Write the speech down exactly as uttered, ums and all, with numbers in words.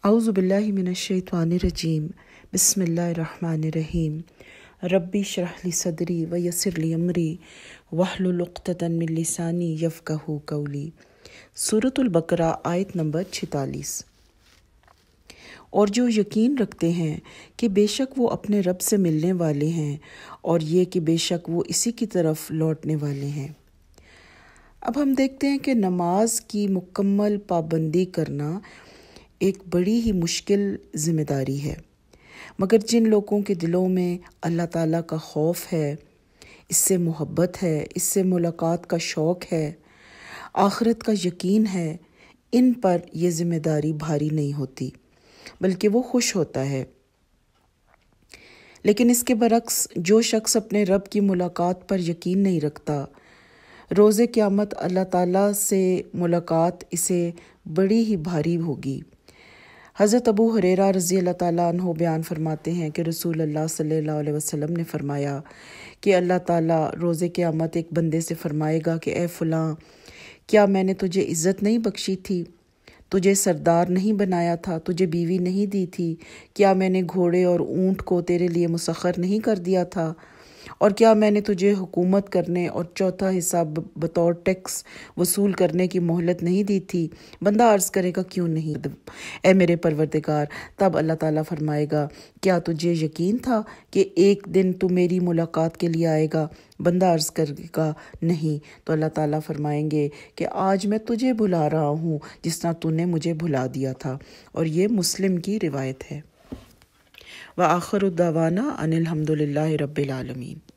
اعوذ باللہ من الشیطان الرجیم بسم اللہ الرحمن الرحیم ربی اشرح لی صدری ویسر لی امری واحلل عقدۃ من لسانی یفقہوا قولی۔ سورۃ البقرہ آیت نمبر چھتالیس۔ اور جو یقین رکھتے ہیں کہ بے شک وہ اپنے رب سے ملنے والے ہیں اور یہ کہ بے شک وہ اسی کی طرف لوٹنے والے ہیں۔ اب ہم دیکھتے ہیں کہ نماز کی مکمل پابندی کرنا ایک بڑی ہی مشکل ذمہ داری ہے، مگر جن لوگوں کے دلوں میں اللہ تعالیٰ کا خوف ہے، اس سے محبت ہے، اس سے ملاقات کا شوق ہے، آخرت کا یقین ہے، ان پر یہ ذمہ داری بھاری نہیں ہوتی بلکہ وہ خوش ہوتا ہے۔ لیکن اس کے برعکس جو شخص اپنے رب کی ملاقات پر یقین نہیں رکھتا، روز قیامت اللہ تعالیٰ سے ملاقات اسے بڑی ہی بھاری ہوگی۔ حضرت ابو ہریرہ رضی اللہ تعالیٰ عنہ بیان فرماتے ہیں کہ رسول اللہ صلی اللہ علیہ وسلم نے فرمایا کہ اللہ تعالیٰ روز قیامت ایک بندے سے فرمائے گا کہ اے فلاں، کیا میں نے تجھے عزت نہیں بخشی تھی؟ تجھے سردار نہیں بنایا تھا؟ تجھے بیوی نہیں دی تھی؟ کیا میں نے گھوڑے اور اونٹ کو تیرے لیے مسخر نہیں کر دیا تھا؟ اور کیا میں نے تجھے حکومت کرنے اور چوتھا حصہ بطور ٹیکس وصول کرنے کی مہلت نہیں دی تھی؟ بندہ عرض کرے گا کیوں نہیں اے میرے پروردگار۔ تب اللہ تعالیٰ فرمائے گا کیا تجھے یقین تھا کہ ایک دن تو میری ملاقات کے لیے آئے گا؟ بندہ عرض کرے گا نہیں۔ تو اللہ تعالیٰ فرمائیں گے کہ آج میں تجھے بھلا رہا ہوں جس طرح تو نے مجھے بھلا دیا تھا۔ اور یہ مسلم کی روایت ہے۔ وآخر الدعوانا ان الحمد للہ رب العالمین۔